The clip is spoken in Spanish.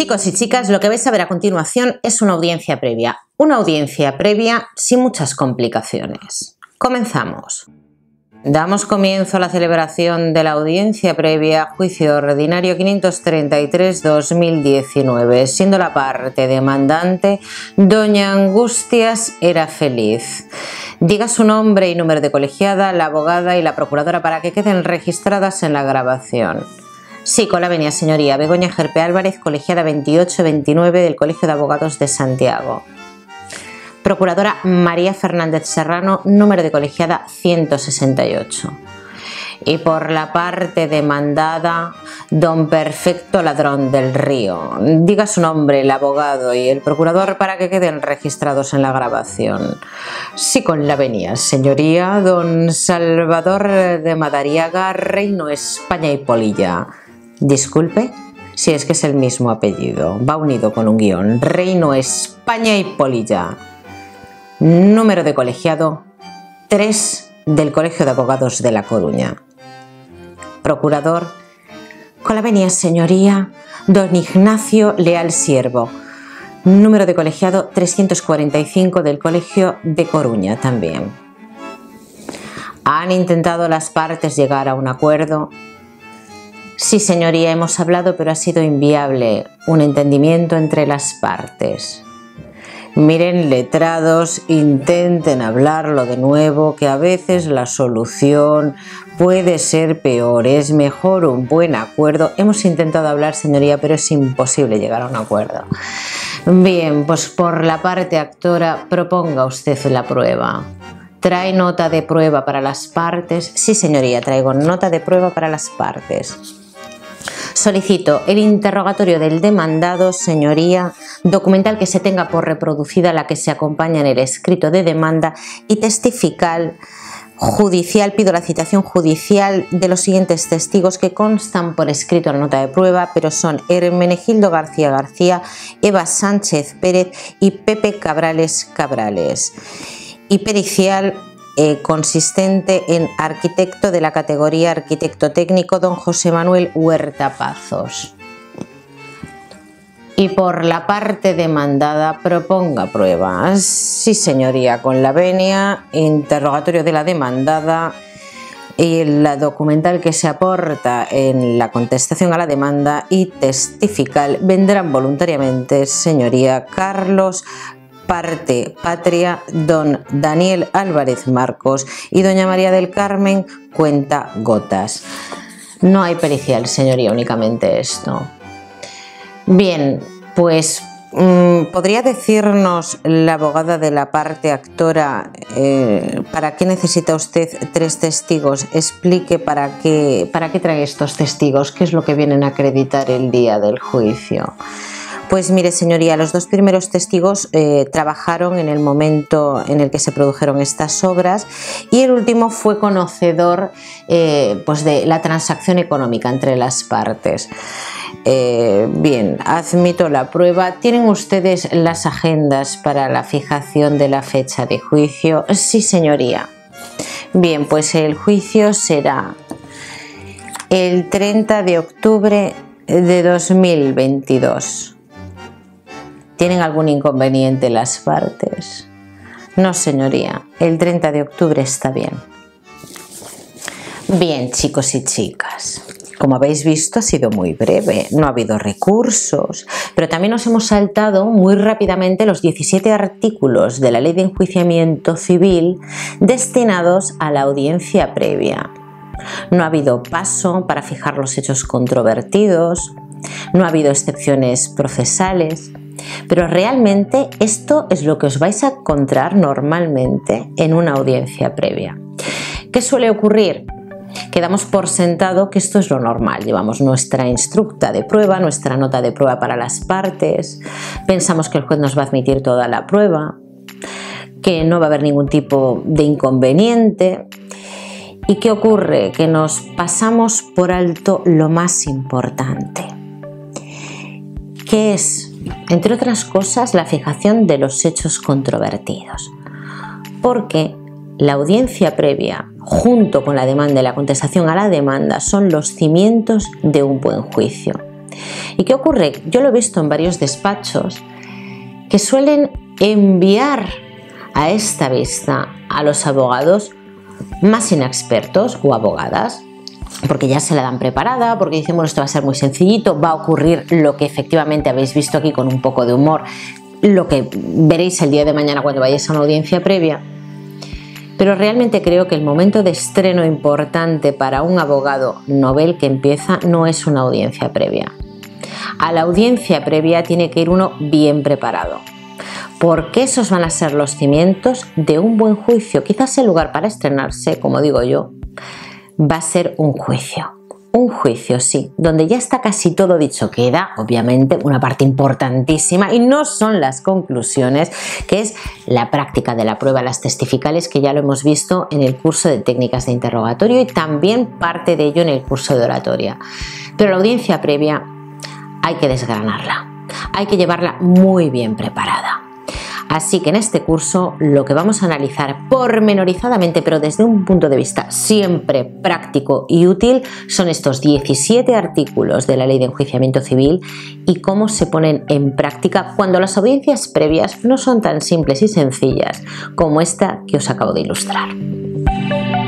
Chicos y chicas, lo que vais a ver a continuación es una audiencia previa. Una audiencia previa sin muchas complicaciones. Comenzamos. Damos comienzo a la celebración de la audiencia previa juicio ordinario 533-2019, siendo la parte demandante doña Angustias Era Feliz. Diga su nombre y número de colegiada, la abogada y la procuradora para que queden registradas en la grabación. Sí, con la venia, señoría. Begoña Gerpe Álvarez, colegiada 2829 del Colegio de Abogados de Santiago. Procuradora María Fernández Serrano, número de colegiada 168. Y por la parte demandada, don Perfecto Ladrón del Río. Diga su nombre, el abogado y el procurador para que queden registrados en la grabación. Sí, con la venia, señoría. Don Salvador de Madariaga, Reino España y Polilla. Disculpe, si es que es el mismo apellido, va unido con un guión. Reino España y Polilla. Número de colegiado 3 del Colegio de Abogados de La Coruña. Procurador, con la venia, señoría, don Ignacio Leal Siervo. Número de colegiado 345 del Colegio de Coruña también. ¿Han intentado las partes llegar a un acuerdo? Sí, señoría, hemos hablado, pero ha sido inviable un entendimiento entre las partes. Miren, letrados, intenten hablarlo de nuevo, que a veces la solución puede ser peor. Es mejor un buen acuerdo. Hemos intentado hablar, señoría, pero es imposible llegar a un acuerdo. Bien, pues por la parte actora, proponga usted la prueba. ¿Trae nota de prueba para las partes? Sí, señoría, traigo nota de prueba para las partes. Solicito el interrogatorio del demandado, señoría, documental que se tenga por reproducida la que se acompaña en el escrito de demanda y testifical judicial. Pido la citación judicial de los siguientes testigos que constan por escrito en la nota de prueba, pero son Hermenegildo García García, Eva Sánchez Pérez y Pepe Cabrales Cabrales. Y pericial consistente en arquitecto de la categoría arquitecto técnico don José Manuel Huerta Pazos. Y por la parte demandada, proponga prueba. Sí, señoría, con la venia, interrogatorio de la demandada y la documental que se aporta en la contestación a la demanda y testifical vendrán voluntariamente, señoría, Carlos Parte Patria, don Daniel Álvarez Marcos y doña María del Carmen Cuenta Gotas. No hay pericial, señoría, únicamente esto. Bien, pues ¿podría decirnos la abogada de la parte actora para qué necesita usted 3 testigos? Explique para qué trae estos testigos, qué es lo que vienen a acreditar el día del juicio. Pues mire, señoría, los 2 primeros testigos trabajaron en el momento en el que se produjeron estas obras y el último fue conocedor pues de la transacción económica entre las partes. Bien, admito la prueba. ¿Tienen ustedes las agendas para la fijación de la fecha de juicio? Sí, señoría. Bien, pues el juicio será el 30 de octubre de 2022. ¿Tienen algún inconveniente las partes? No, señoría, el 30 de octubre está bien. Bien, chicos y chicas, como habéis visto ha sido muy breve, no ha habido recursos, pero también nos hemos saltado muy rápidamente los 17 artículos de la Ley de Enjuiciamiento Civil destinados a la audiencia previa. No ha habido paso para fijar los hechos controvertidos, no ha habido excepciones procesales. Pero realmente esto es lo que os vais a encontrar normalmente en una audiencia previa. ¿Qué suele ocurrir? Que damos por sentado que esto es lo normal. Llevamos nuestra instructa de prueba, nuestra nota de prueba para las partes, pensamos que el juez nos va a admitir toda la prueba, que no va a haber ningún tipo de inconveniente. ¿Y qué ocurre? Que nos pasamos por alto lo más importante, que es, entre otras cosas, la fijación de los hechos controvertidos. Porque la audiencia previa, junto con la demanda y la contestación a la demanda, son los cimientos de un buen juicio. ¿Y qué ocurre? Yo lo he visto en varios despachos que suelen enviar a esta vista a los abogados más inexpertos o abogadas, porque ya se la dan preparada, porque dicen, bueno, esto va a ser muy sencillito, va a ocurrir lo que efectivamente habéis visto aquí con un poco de humor, lo que veréis el día de mañana cuando vayáis a una audiencia previa. Pero realmente creo que el momento de estreno importante para un abogado novel que empieza no es una audiencia previa. A la audiencia previa tiene que ir uno bien preparado, porque esos van a ser los cimientos de un buen juicio. Quizás el lugar para estrenarse, como digo yo, va a ser un juicio. Un juicio, sí, donde ya está casi todo dicho. Queda, obviamente, una parte importantísima y no son las conclusiones, que es la práctica de la prueba, las testificales, que ya lo hemos visto en el curso de técnicas de interrogatorio y también parte de ello en el curso de oratoria. Pero la audiencia previa hay que desgranarla, hay que llevarla muy bien preparada. Así que en este curso lo que vamos a analizar pormenorizadamente, pero desde un punto de vista siempre práctico y útil, son estos 17 artículos de la Ley de Enjuiciamiento Civil y cómo se ponen en práctica cuando las audiencias previas no son tan simples y sencillas como esta que os acabo de ilustrar.